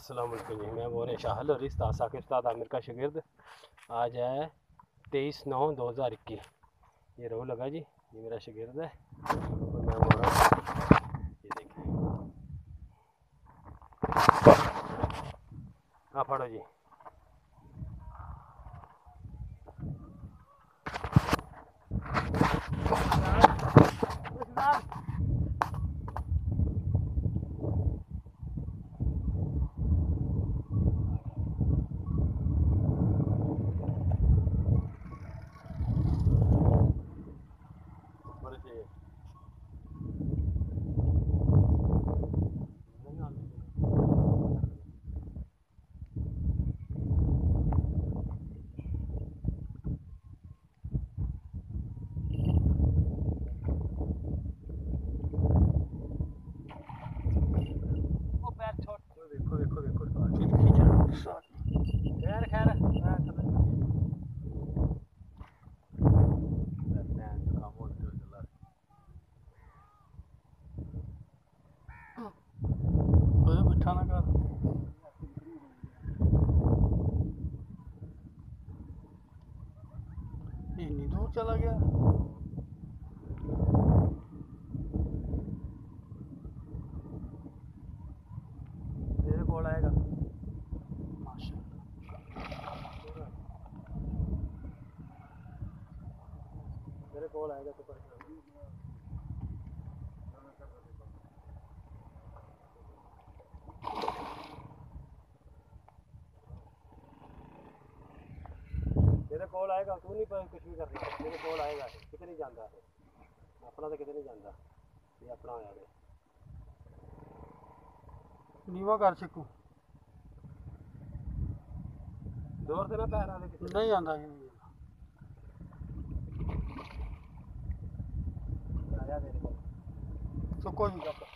अस्सलाम वालेकुम जी, मैं बोल शाहल और उस्ताद साकिब उस्ताद आमिर का शागिर्द। आज है 23/9/2021। ये रोल लगा जी, ये मेरा शागिर्द है और मैं बोल रहा हूँ ये देखिए। हाँ पढ़ो जी। देखो देखो देखो खैर खैर बिठा ना कर इतनी दूर चला गया। मेरे को आएगा मेरे कॉल आएगा तो मेरे कॉल आएगा, तू नहीं कुछ भी करना, मेरे कॉल आएगा। कितने नहीं जाता है अपना, तो कितने नहीं जाता ये अपना आया नीवा कर सकूँ जोर से ना पैर आने नहीं आंदा आया तेरे को तो कोई नहीं